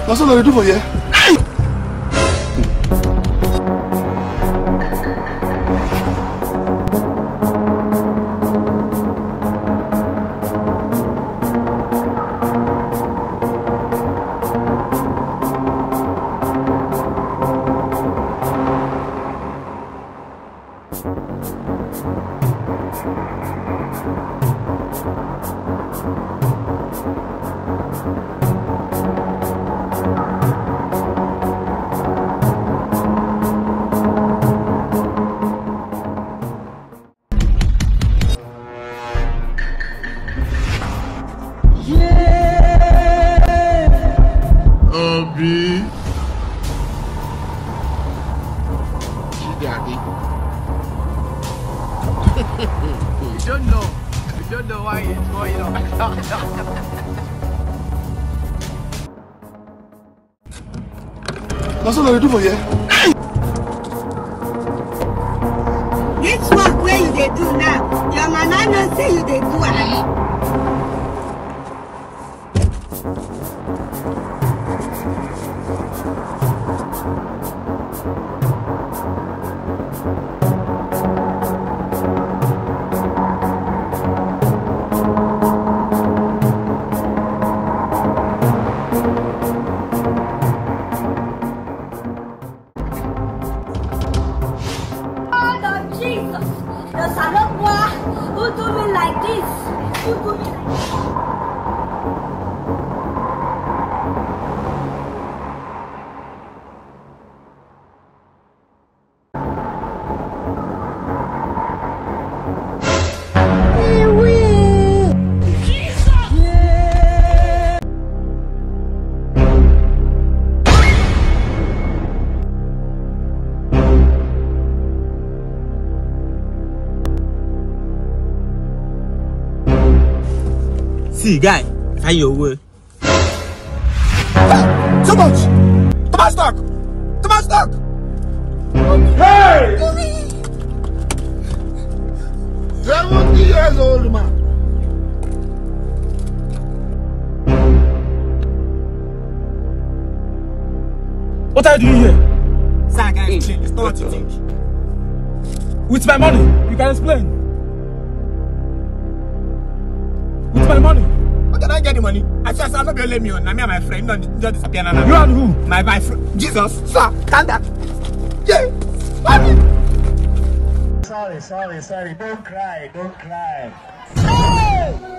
That's what I do for you. Obi. Daddy. You don't know. You don't know why it's going on. That's what I do for you. This work where you dey do now, your mama no say you dey do am. Jesus, the Salopwa who do me like this, who do me like this. See, guy, find your way. Too much! Too much stock! Too much stock! Hey! 70 years old man. What are you doing here? Sir, guy, explain. It's not what you think. With my money, you can explain. With my money. How can I get the money? I swear, I'm not going to let me on. Me and my friend don't disappear now. You and who? My friend. Jesus. Sir, can that? Yeah. Sorry. Don't cry. Hey!